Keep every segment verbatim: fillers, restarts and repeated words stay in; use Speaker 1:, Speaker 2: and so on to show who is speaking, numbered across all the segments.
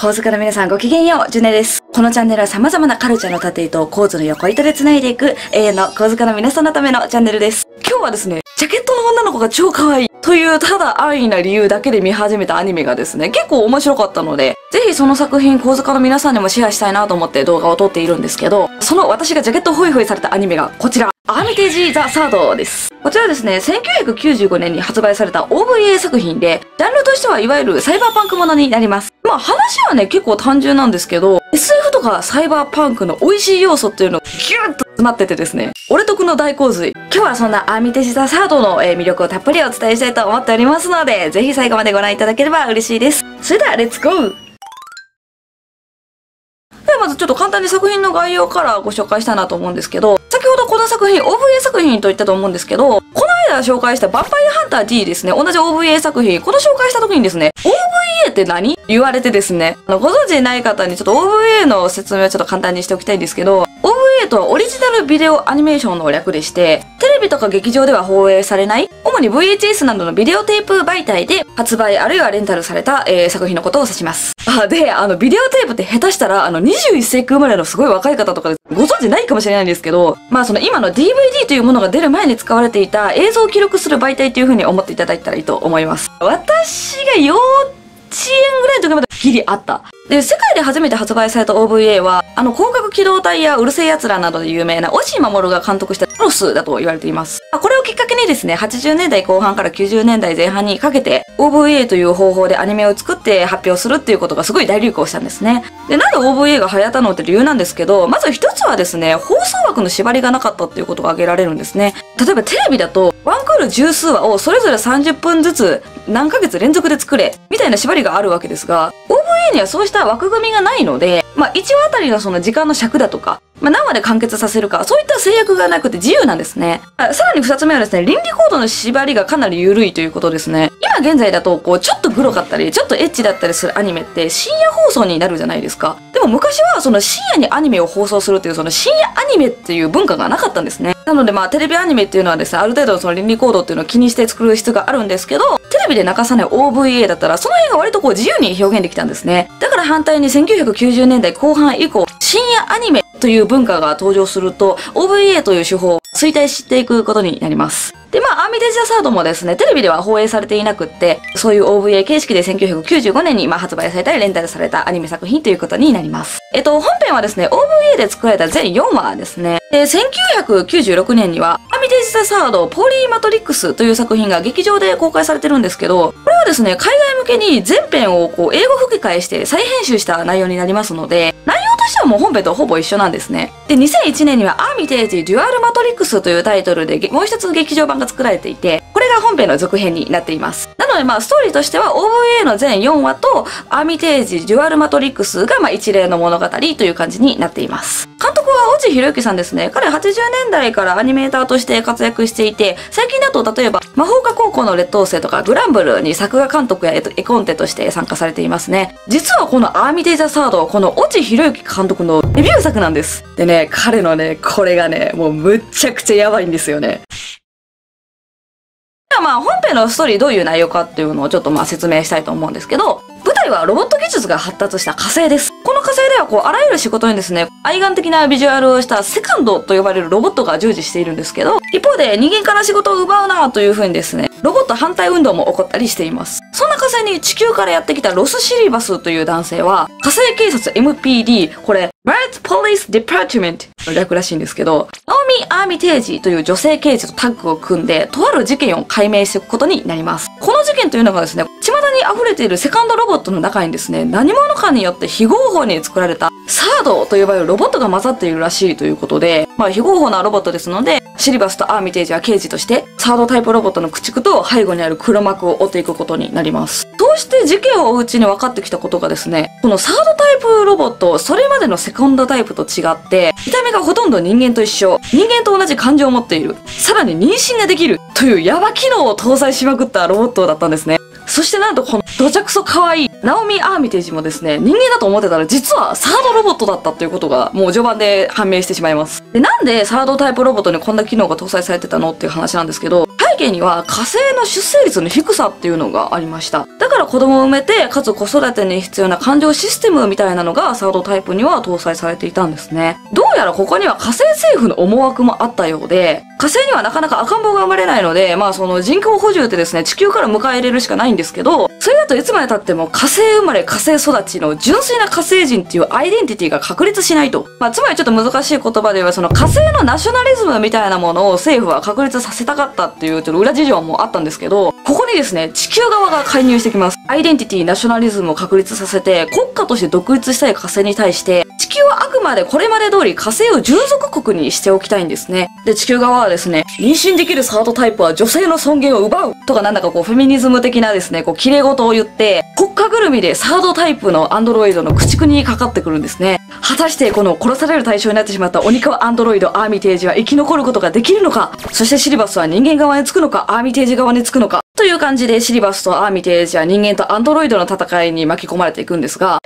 Speaker 1: 構図家の皆さんごきげんよう、ジュネです。このチャンネルは様々なカルチャーの縦糸を構図の横糸で繋いでいく永遠の構図家の皆さんのためのチャンネルです。今日はですね、ジャケットの女の子が超可愛いというただ安易な理由だけで見始めたアニメがですね、結構面白かったので、ぜひその作品構図家の皆さんにもシェアしたいなと思って動画を撮っているんですけど、その私がジャケットホイホイされたアニメがこちら。アーミテージ・ザ・サードです。こちらですね、せんきゅうひゃくきゅうじゅうごねんに発売された オーブイエー 作品で、ジャンルとしてはいわゆるサイバーパンクものになります。まあ話はね、結構単純なんですけど、エスエフ とかサイバーパンクの美味しい要素っていうのがギュッと詰まっててですね、俺得の大洪水。今日はそんなアーミテージ・ザ・サードの魅力をたっぷりお伝えしたいと思っておりますので、ぜひ最後までご覧いただければ嬉しいです。それでは、レッツゴー！ではまずちょっと簡単に作品の概要からご紹介したいなと思うんですけど、先ほどこの作品 オーブイエー 作品と言ったと思うんですけど、この間紹介したヴァンパイアハンター D ですね、同じ オーブイエー 作品、この紹介した時にですね、オーブイエー って何？言われてですね、あのご存知ない方にちょっと オーブイエー の説明をちょっと簡単にしておきたいんですけど、オーブイエー とはオリジナルビデオアニメーションの略でして、テレビとか劇場では放映されない、主に ブイエイチエス などのビデオテープ媒体で発売あるいはレンタルされた、えー、作品のことを指します。あ、で、あの、ビデオテープって下手したら、あの、にじゅういっせいき生まれのすごい若い方とかでご存知ないかもしれないんですけど、まあその今の ディーブイディー というものが出る前に使われていた映像を記録する媒体という風に思っていただいたらいいと思います。私が幼稚園ぐらいの時までギリあった。で、世界で初めて発売された オーブイエー は、あの、広角機動隊やうるせえ奴らなどで有名な押井守が監督したクロスだと言われています。これをきっかけにですね、はちじゅうねんだいこう半からきゅうじゅうねんだいぜん半にかけて、オーブイエー という方法でアニメを作って発表するっていうことがすごい大流行したんですね。で、なんで オーブイエー が流行ったのって理由なんですけど、まず一つはですね、放送枠の縛りがなかったっていうことが挙げられるんですね。例えばテレビだと、ワンクール十数話をそれぞれさんじゅっぷんずつ何ヶ月連続で作れ、みたいな縛りがあるわけですが、オーブイエー にはそうした枠組みがないので、まあいちわあたりのその時間の尺だとか、まあ何話で完結させるか、そういった制約がなくて自由なんですね。あ、さらに二つ目はですね、倫理コードの縛りがかなり緩いということですね。今現在だと、こう、ちょっとグロかったり、ちょっとエッチだったりするアニメって深夜放送になるじゃないですか。でも昔はその深夜にアニメを放送するっていうその深夜アニメっていう文化がなかったんですね。なのでまあテレビアニメっていうのはですね、ある程度その倫理コードっていうのを気にして作る必要があるんですけど、テレビで流さない オーブイエー だったらその辺が割とこう自由に表現できたんですね。だから反対にせんきゅうひゃくきゅうじゅうねんだいこう半以降、深夜アニメという文化が登場すると オーブイエー という手法を衰退していくことになります。で、まあ、アーミテージ・ザ・サードもですね、テレビでは放映されていなくって、そういう オーブイエー 形式でせんきゅうひゃくきゅうじゅうごねんにまあ発売されたりレンタルされたアニメ作品ということになります。えっと、本編はですね、オーブイエー で作られた全よんわですね。で、せんきゅうひゃくきゅうじゅうろくねんには、アーミテージ・ザ・サード・ポリーマトリックスという作品が劇場で公開されてるんですけど、これはですね、海外向けに全編をこう、英語吹き替えして再編集した内容になりますので、内容としてはもう本編とほぼ一緒なんですね。で、にせんいちねんにはアーミテージ・デュアル・マトリックスというタイトルでもう一つ劇場版が作られていて、これが本編の続編になっています。なのでまあストーリーとしては オーブイエー の全よんわとアーミテージ・デュアル・マトリックスがまあ一連の物語という感じになっています。監督は越智弘之さんですね。彼はちじゅうねんだいからアニメーターとして活躍していて、最近だと例えば魔法科高校の劣等生とかグランブルに作画監督や絵コンテとして参加されていますね。実はこのアーミテージ・ザ・サード、この越智弘之監督のデビュー作なんです。でね、彼のね、これがね、もうむっちゃくちゃやばいんですよね。まあ本編のストーリーどういう内容かっていうのをちょっとまあ説明したいと思うんですけど、舞台はロボット技術が発達した火星です。この火星ではこうあらゆる仕事にですね、愛玩的なビジュアルをしたセカンドと呼ばれるロボットが従事しているんですけど、一方で人間から仕事を奪うなという風にですね、ロボット反対運動も起こったりしています。そんな火星に地球からやってきたロス・シリバスという男性は、火星警察 エムピーディー、これ、Earth Police Department の略らしいんですけど、ナオミ・アーミテージという女性刑事とタッグを組んで、とある事件を解明していくことになります。この事件というのがですね、巷に溢れているセカンドロボットの中にですね、何者かによって非合法に作られたサードと呼ばれるロボットが混ざっているらしいということで、まあ非合法なロボットですので、シリバスとアーミテージは刑事として、サードタイプロボットの駆逐と背後にある黒幕を追っていくことになります。そうして事件を追ううちに分かってきたことがですね、このサードタイプロボット、それまでのセカンドタイプと違って、見た目がほとんど人間と一緒、人間と同じ感情を持っている、さらに妊娠ができるというヤバ機能を搭載しまくったロボットだったんですね。そしてなんとこのどちゃくそ可愛いナオミ・アーミテージもですね、人間だと思ってたら実はサードロボットだったということがもう序盤で判明してしまいます。で、なんでサードタイプロボットにこんな機能が搭載されてたのっていう話なんですけど、背景には火星の出生率の低さっていうのがありました。だから子供を産めて、かつ子育てに必要な感情システムみたいなのがサードタイプには搭載されていたんですね。どうやらここには火星政府の思惑もあったようで、火星にはなかなか赤ん坊が生まれないので、まあその人口補充ってですね、地球から迎え入れるしかないんですけど、それだといつまで経っても火星生まれ火星育ちの純粋な火星人っていうアイデンティティが確立しないと。まあつまりちょっと難しい言葉で言えば、その火星のナショナリズムみたいなものを政府は確立させたかったっていうちょっと裏事情もあったんですけど、ここにですね、地球側が介入してきます。アイデンティティ、ナショナリズムを確立させて、国家として独立したい火星に対して、地球はあくまでこれまで通り火星を従属国にしておきたいんですね。で、地球側はですね、妊娠できるサードタイプは女性の尊厳を奪うとかなんだかこうフェミニズム的なですね、こう綺麗事を言って、国家ぐるみでサードタイプのアンドロイドの駆逐にかかってくるんですね。果たしてこの殺される対象になってしまった鬼川アンドロイドアーミテージは生き残ることができるのか、そしてシリバスは人間側につくのか、アーミテージ側につくのか、という感じでシリバスとアーミテージは人間とアンドロイドの戦いに巻き込まれていくんですが、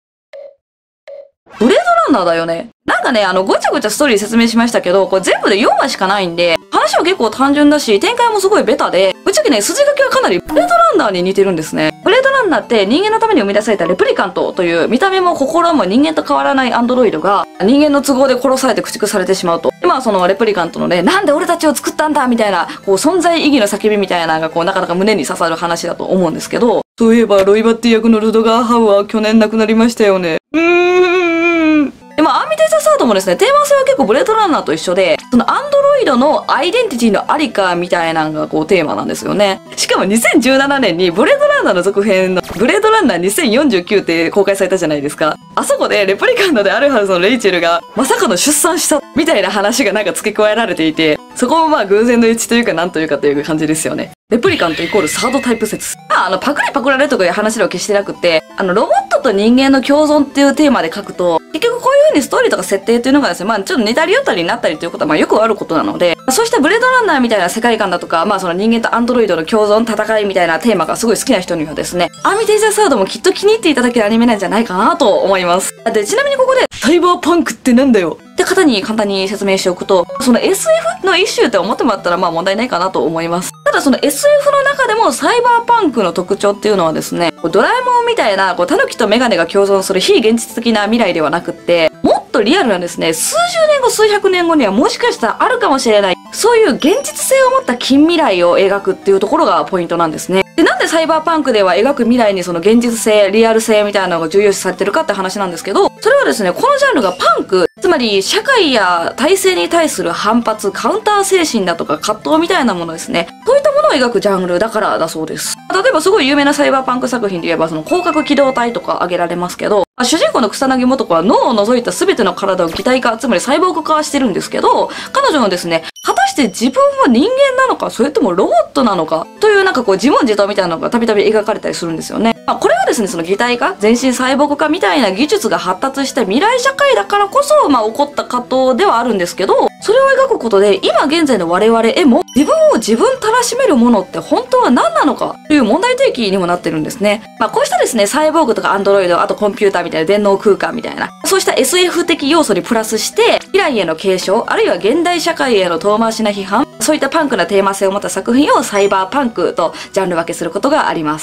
Speaker 1: ブレードランナーだよね。なんかね、あの、ごちゃごちゃストーリー説明しましたけど、これ全部でよんわしかないんで、話は結構単純だし、展開もすごいベタで、ぶっちゃけね、筋書きはかなりブレードランナーに似てるんですね。ブレードランナーって人間のために生み出されたレプリカントという見た目も心も人間と変わらないアンドロイドが人間の都合で殺されて駆逐されてしまうと。今はそのレプリカントのね、なんで俺たちを作ったんだみたいな、こう存在意義の叫びみたいなのがこうなかなか胸に刺さる話だと思うんですけど、そういえばロイバッティ役のルドガー・ハウは去年亡くなりましたよね。うーん。で、まあ、アーミテージャサードもですね、テーマ性は結構ブレードランナーと一緒で、そのアンドロイドのアイデンティティのありかみたいなのがこうテーマなんですよね。しかもにせんじゅうななねんにブレードランナーの続編のブレードランナーにせんよんじゅうきゅうって公開されたじゃないですか。あそこでレプリカントであるはずのレイチェルがまさかの出産したみたいな話がなんか付け加えられていて、そこもまあ偶然の一致というかなんというかという感じですよね。レプリカントイコールサードタイプ説。まあ、あの、パクリパクられとかいう話では決してなくて、あの、ロボットと人間の共存っていうテーマで書くと、結局こういう風にストーリーとか設定っていうのがですね、まあ、ちょっと似たり寄ったりになったりということは、まあ、よくあることなので、そうしたブレードランナーみたいな世界観だとか、まあ、その人間とアンドロイドの共存、戦いみたいなテーマがすごい好きな人にはですね、アーミテージャサードもきっと気に入っていただけるアニメなんじゃないかなと思います。で、ちなみにここで、サイバーパンクってなんだよって方に簡単に説明しておくと、その エスエフ の一種って思ってもらったらまあ問題ないかなと思います。ただその エスエフ の中でもサイバーパンクの特徴っていうのはですね、ドラえもんみたいなこうタヌキとメガネが共存する非現実的な未来ではなくって、もっとリアルなですね、数十年後数百年後にはもしかしたらあるかもしれない、そういう現実性を持った近未来を描くっていうところがポイントなんですね。で、なんでサイバーパンクでは描く未来にその現実性、リアル性みたいなのが重要視されてるかって話なんですけど、それはですね、このジャンルがパンク、つまり社会や体制に対する反発、カウンター精神だとか葛藤みたいなものですね。そういったものを描くジャンルだからだそうです。例えばすごい有名なサイバーパンク作品で言えば、その広角機動隊とか挙げられますけど、主人公の草薙素子は脳を除いた全ての体を擬態化、つまりサイボーグ化してるんですけど、彼女のですね、果たして自分は人間なのか、それともロボットなのか、というなんかこう自問自答みたいなのがたびたび描かれたりするんですよね。まあ、これはですね、その擬態化、全身サイボーグ化みたいな技術が発達した未来社会だからこそ、まあ起こった葛藤ではあるんですけど、それを描くことで、今現在の我々へも、自分を自分たらしめるものって本当は何なのかという問題提起にもなってるんですね。まあこうしたですね、サイボーグとかアンドロイド、あとコンピューターみたいな電脳空間みたいな、そうした エスエフ 的要素にプラスして、未来への継承、あるいは現代社会への遠回しな批判、そういったパンクなテーマ性を持った作品をサイバーパンクとジャンル分けすることがあります。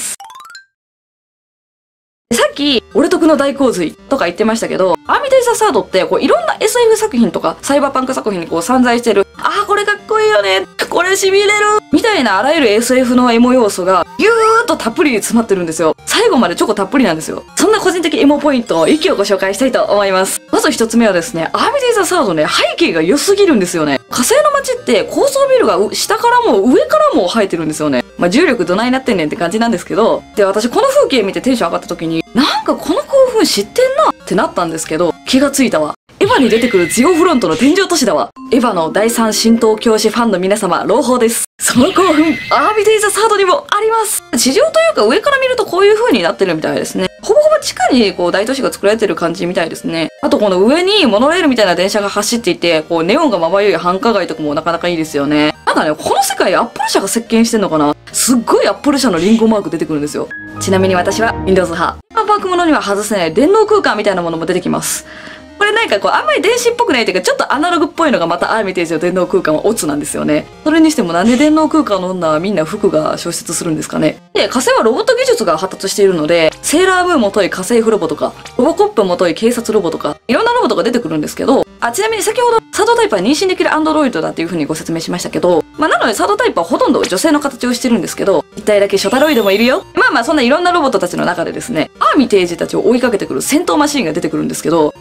Speaker 1: さっき、俺得の大洪水とか言ってましたけど、アーミテージャサードって、こう、いろんな エスエフ 作品とか、サイバーパンク作品にこう散在してる、あー、これかっこいいよね、これ痺れるみたいなあらゆる エスエフ のエモ要素が、ぎゅーっとたっぷりに詰まってるんですよ。最後までチョコたっぷりなんですよ。そんな個人的エモポイントを一挙ご紹介したいと思います。まず一つ目はですね、アーミテージャサードね、背景が良すぎるんですよね。火星の街って高層ビルが下からも上からも生えてるんですよね。まあ、重力どないなってんねんって感じなんですけど、で、私この風景見てテンション上がった時に、なんかこの興奮知ってんなってなったんですけど、気がついたわ。エヴァに出てくるジオフロントの天井都市だわ。エヴァの第三神道教師ファンの皆様、朗報です。その興奮、アーミテージャサードにもあります。地上というか上から見るとこういう風になってるみたいですね。ほぼほぼ地下にこう大都市が作られてる感じみたいですね。あとこの上にモノレールみたいな電車が走っていて、こうネオンがまばゆい繁華街とかもなかなかいいですよね。なんかね、この世界アップル社が席巻してんのかな？すっごいアップル社のリンゴマーク出てくるんですよ。ちなみに私は Windows 派。パークものには外せない電脳空間みたいなものも出てきます。 これなんかこうあんまり電子っぽくないというか、ちょっとアナログっぽいのがまたアーミテージの電脳空間はオツなんですよね。それにしてもなんで電脳空間の女はみんな服が消失するんですかね。で、火星はロボット技術が発達しているので、セーラームーンもとい家政婦ロボとか、ロボコップもとい警察ロボとか、いろんなロボットが出てくるんですけど、あ、ちなみに先ほどサードタイプは妊娠できるアンドロイドだっていう風にご説明しましたけど、まあなのでサードタイプはほとんど女性の形をしてるんですけど、一体だけショタロイドもいるよ。まあまあそんないろんなロボットたちの中でですね、アーミテージたちを追いかけてくる戦闘マシーンが出てくるんですけど、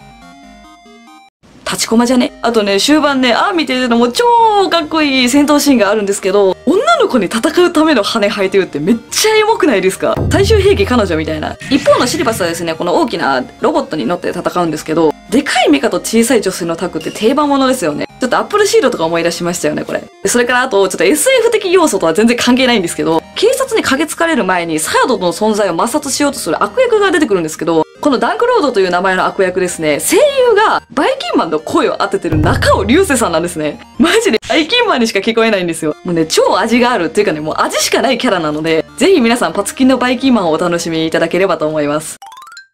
Speaker 1: 立ちコマじゃね。あとね、終盤ね、アーミテージのもう超かっこいい戦闘シーンがあるんですけど、女の子に戦うための羽生えてるってめっちゃエモくないですか？最終兵器彼女みたいな。一方のシリバスはですね、この大きなロボットに乗って戦うんですけど、でかいメカと小さい女性のタッグって定番ものですよね。ちょっとアップルシールドとか思い出しましたよね、これ。それからあと、ちょっと エスエフ 的要素とは全然関係ないんですけど、警察に駆けつかれる前にサヤドの存在を抹殺しようとする悪役が出てくるんですけど、このダンクロードという名前の悪役ですね、声優がバイキンマンの声を当ててる中尾隆聖さんなんですね。マジでバイキンマンにしか聞こえないんですよ。もうね、超味があるっていうかね、もう味しかないキャラなので、ぜひ皆さんパツキンのバイキンマンをお楽しみいただければと思います。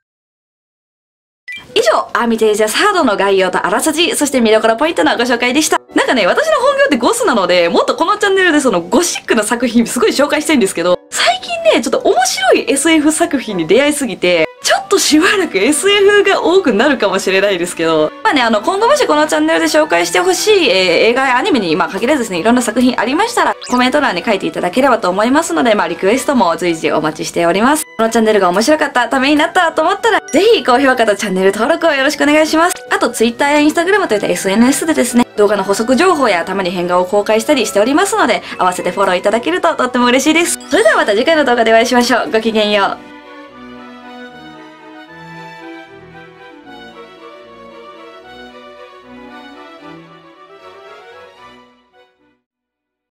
Speaker 1: 以上、アーミテージャサードの概要とあらすじ、そして見どころポイントのご紹介でした。なんかね、私の本業ってゴスなので、もっとこのチャンネルでそのゴシックな作品すごい紹介したいんですけど、最近ね、ちょっと面白い エスエフ 作品に出会いすぎて、ちょっとしばらく エスエフ が多くなるかもしれないですけど、まあね、あの、今後もしこのチャンネルで紹介してほしい、えー、映画やアニメに、まあ限らずですね、いろんな作品ありましたら、コメント欄に書いていただければと思いますので、まあリクエストも随時お待ちしております。このチャンネルが面白かった、ためになったと思ったら、ぜひ高評価とチャンネル登録をよろしくお願いします。あと、Twitter や Instagram といった エスエヌエス でですね、動画の補足情報やたまに変顔を公開したりしておりますので、合わせてフォローいただけるととっても嬉しいです。それではまた次回の動画でお会いしましょう。ごきげんよう。